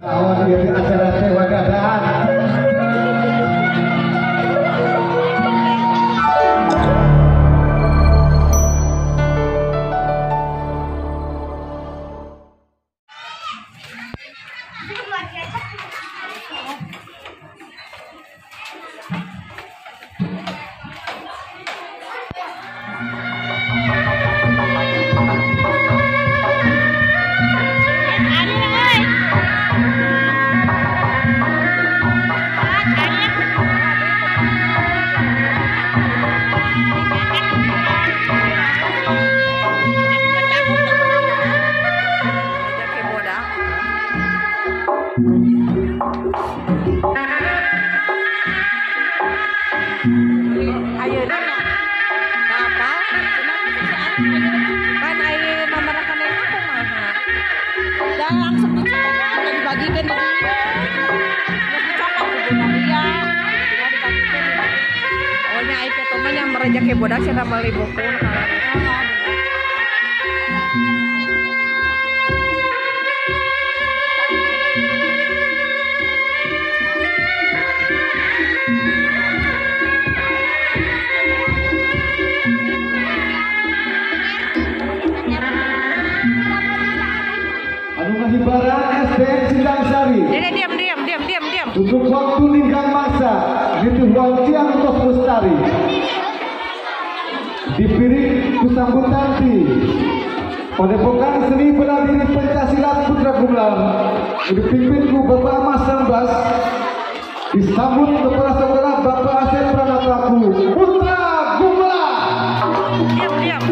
Awal dari acara sewa dadaan. Rezeki bodak saya beli buku. Anu Kahibaran SDN Sindang Sari. Diam. Untuk waktu lingkang masa ditujuan tiang untuk Mustari. Dipilih kusambutan di Padepokan Seni Bela Diri Pencaksilat Putra Gumelar dipimpin ku Bapak Mas Sambas, disambut kepala sekolah Bapak Asep Pranataku Putra Gumelar. Diam.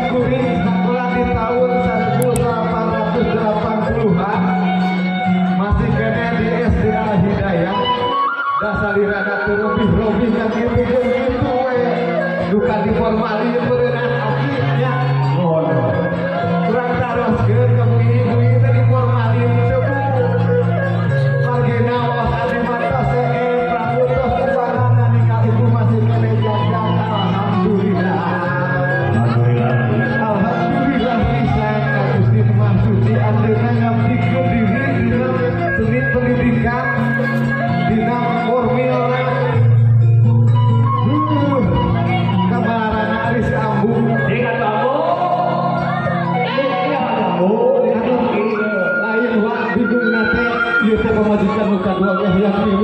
kuring sekolah di tahun 1880-an masih kena di SD Al Hidayah. Dasar rada terlebih-lebih kan gitu we. Duka diformali berenang akhirnya. Oh, kurang taroskeun ka bui-bui teh diformali sebut. Margina was adi mata see pramutos kubanana nikah ibu masih kene jajan. Alhamdulillah bisa Gusti Imam Suci andeuna ngabdi diri dina seni pendidikan dina formil kabaran ari si Ambu lain wa bingung nate ieu teh pamajikan nu kadua ge hayang niru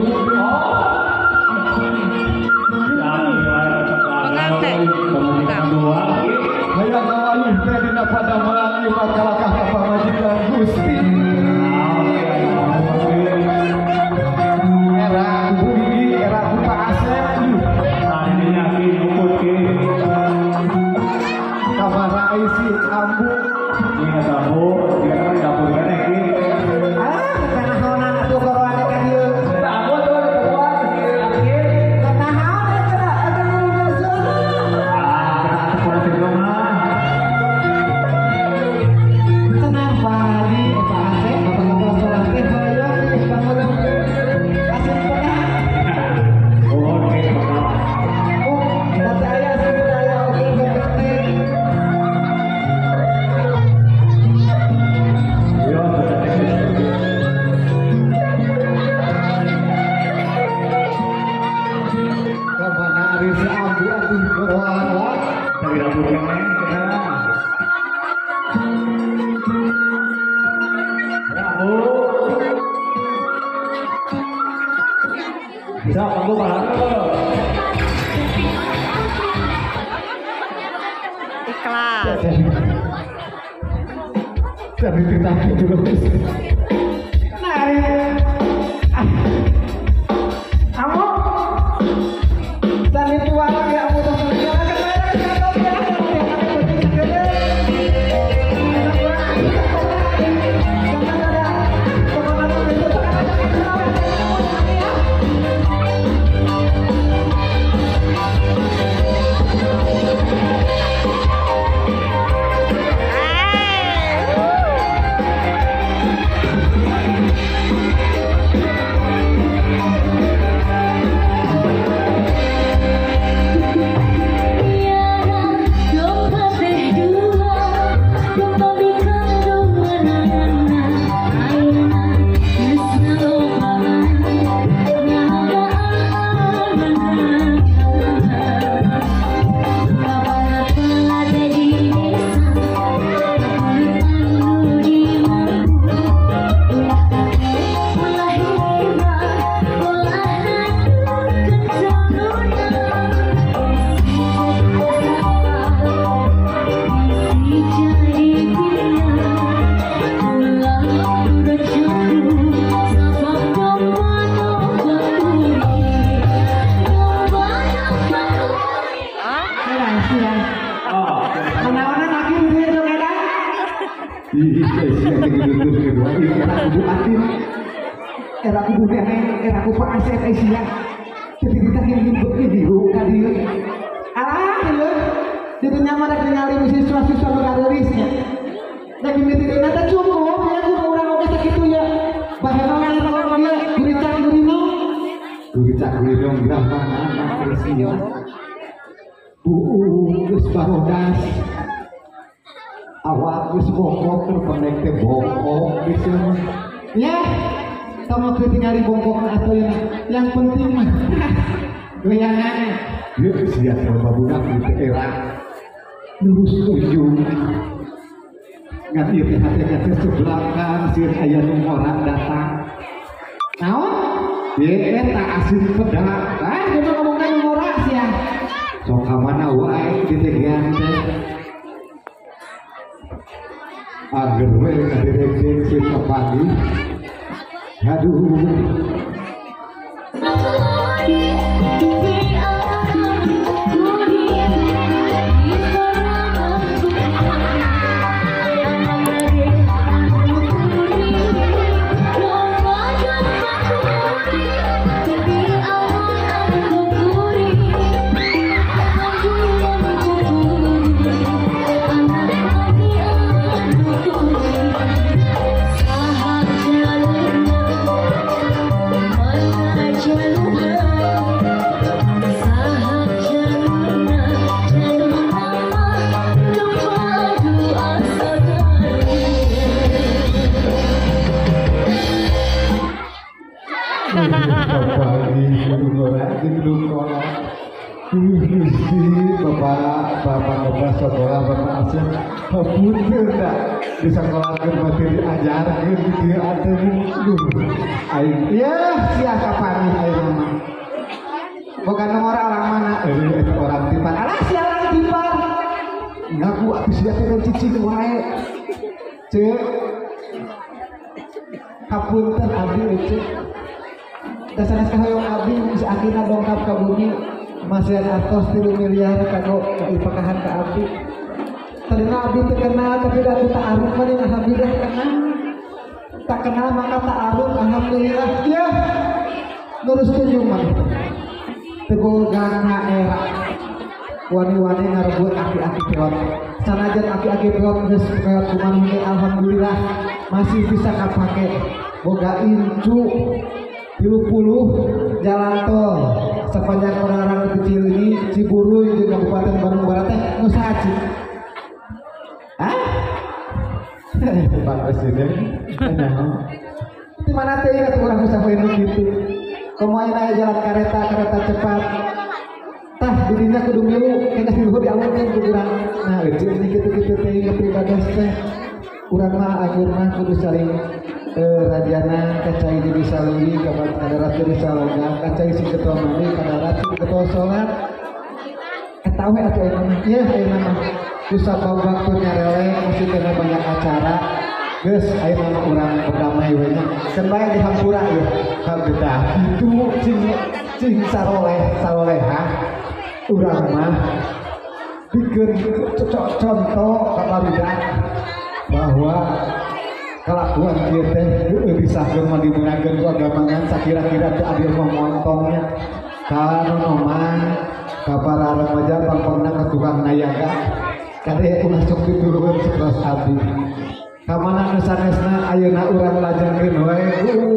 hayang ngawayuh teh dina padamelan lima kalakah ka pamajikan Gusti era budi era buta asep kamara isi Ambu Ikhlas. Jadi ditagi terus. Kamu dan itu orang yang mudah menjalankan era kudu neng era ku Pak Asep Asia jadi kita hidup video kali arah ya jadi nyaman ada nyari siswa-siswa mengadorisnya lagi meeting nata cukup ya aku orang oke segitu ya bahkan orang dia berita gurino gerah mana Asia geus barodas awak geus bongkok terpenek teh bongkok bisa ya kamu ketinggalan bongkok atau yang penting mah goyangan dia siap sama budak di era lurus ujung ngerti hati-hati sebelah kan sir aya nu orang datang naon eta asin pedak kita ngomongkan nu orang sih ya sok ka mana wae ditegean teh agar we kadirek sing pagi aduh bapak bapak sekolah bapak asuh punten dah di sekolah berarti diajarkan gitu ada aing ya sia kapani aing mah bukan orang mana itu orang tipar alah sia orang tipar ngaku atuh sia teh cicing wae cek kapunten abdi cek dasarnya kahoyong abdi bisa akhirnya dongkap ke bumi masih atos 3 miliar kado ipakahan ke abdi ternyata abdi terkenal tapi dah tak aruf mana alhamdulillah kenal tak kenal maka tak aruf alhamdulillah ya terus tujuh mah tegolgana era wani-wani ngarebut aki-aki peot sanajan aki-aki peot geus peot kumaha ge alhamdulillah masih bisa kapake boga incu 30 jalan tol sepanjang perairan kecil ini Ciburuy di Kabupaten Bandung Barat teh nu saha hah? Pak Presiden di mana teh ingat urang bisa poin gitu komoy aya jalan kereta cepat tah dirinya kudu milu kena milu dialungkeun ku urang nah eueuh ini kitu-kitu teh kepribadian teh urang mah anjeun mah kudu saling rajana kacai di saluri kadarat di salonga kacai si ketua mandi kadarat si ketua sholat eta we atuh eta ya ayeuna mah susah bau waktu nyareleng mesti kena banyak acara geus ayeuna mah urang berdamai we nya can bae di hampura ya kabeh itu cing saroleha urang mah bikin contoh kabarudak bahwa kelakuan dia teh disahkeun mah dimunakeun ku agamangan sakira-kira teu adil momontongnya kana noman ka para remaja pangpangna ka tukang nayaga kade ulah sok diturunkeun sakelas abdi ka mana nu sanesna ayeuna urang lajengkeun wae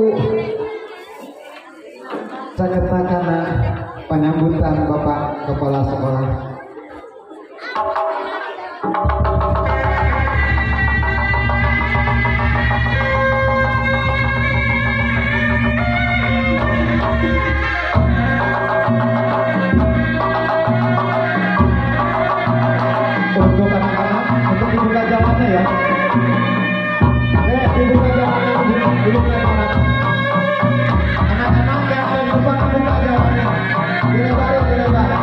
sageta kana panyambutan Bapak Kepala Sekolah. Untuk anak-anak, untuk dibuka jalannya ya. Dibuka jalannya, dibuka jalannya. Anak-anak yang ada di depan buka jalannya. Dilebarin, dilebarin.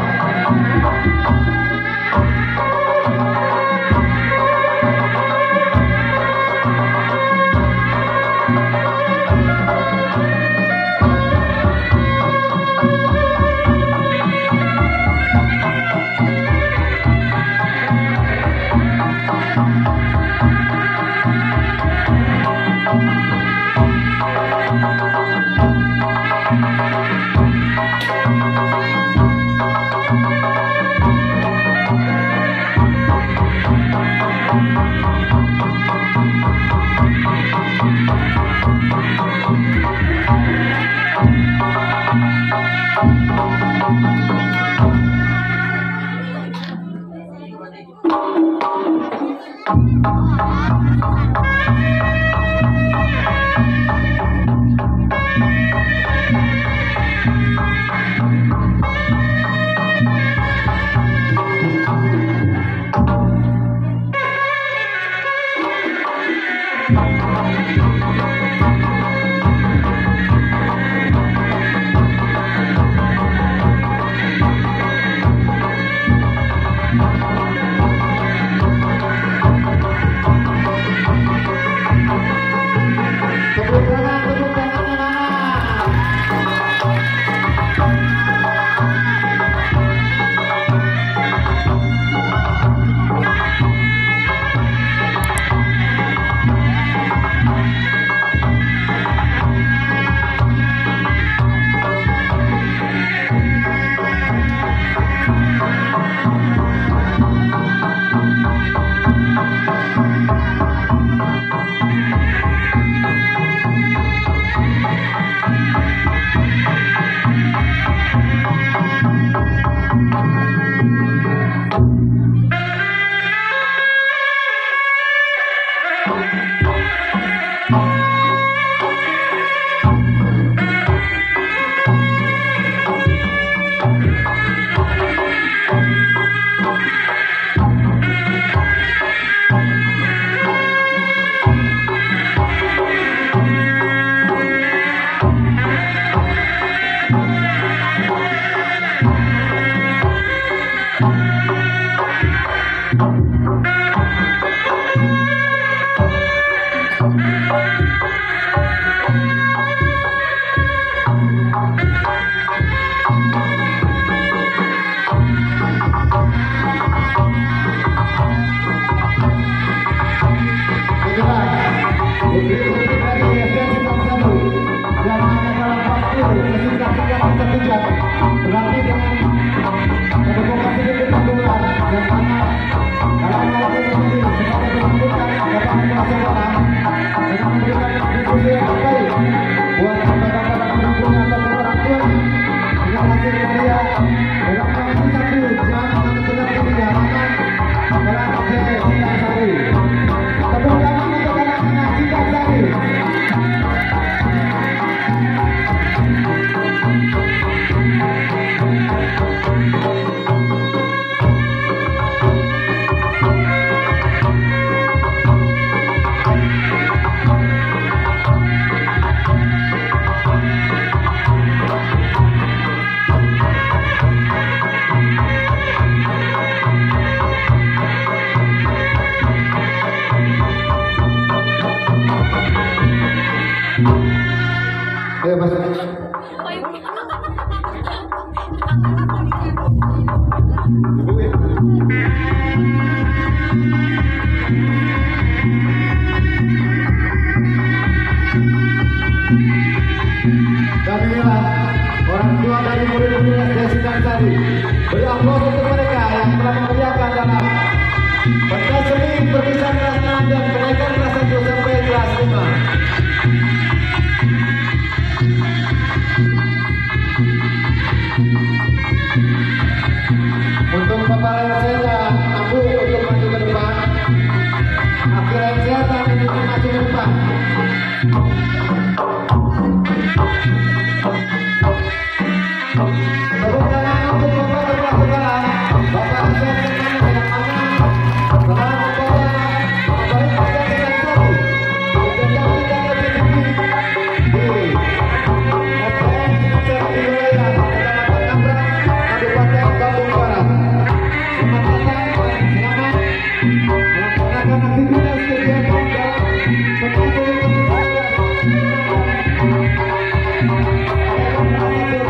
Dalam hal ini sebagai pembukaan Bapak Masyarakat dengan memberikan kontribusi yang terbaik buat kepada pendukung atau orang tua dengan hasil karya dalam kondisi satu jam benar pilihan dalam proses Sintasari. Tepuk tangan untuk anak-anak Sintasari. Ayo Mas. Dan inilah orang tua dari murid-murid SD Sintasari. Beri aplaus untuk mereka yang telah mengerjakan dalam pentas seni perpisahan kelas 6 dan kenaikan kelas 1 sampai kelas 5. Untuk Bapak Lenseta, Abu untuk maju ke depan. Akhir Lenseta untuk maju ke depan. Tepuk tangan untuk Bapak Kepala Sekolah, Bapak Lenseta yang aman telah membawa baik pada dengan satu. Kegiatan kita lebih tinggi di STM Sintasari Wilayah Kecamatan Nabrak, Kabupaten Bandung Barat. Selamat datang dan selamat melaksanakan aktivitas kegiatan dalam pentas seni perpisahan kelas 6.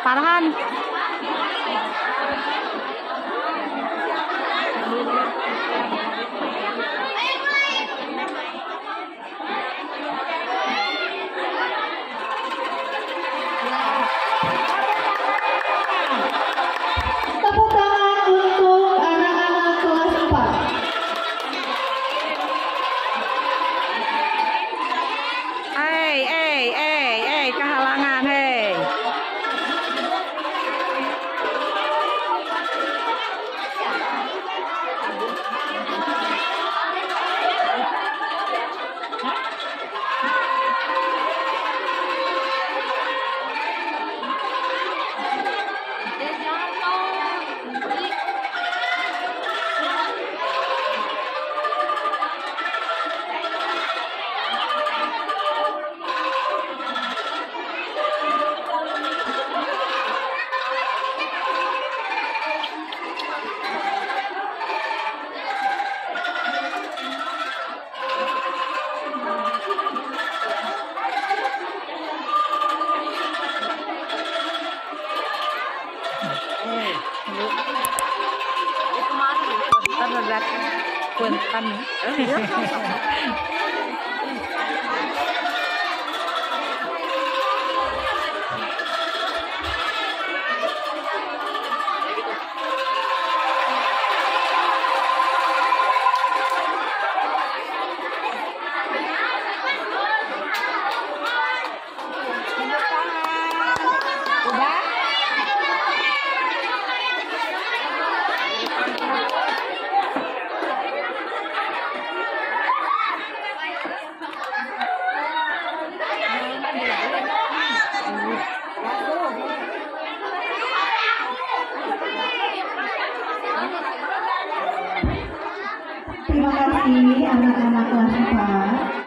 Farhan. Tepuk tangan untuk anak-anak kelas 4. Kehalangan, hei. Terlihat punten. Terima kasih anak-anak kelas 4.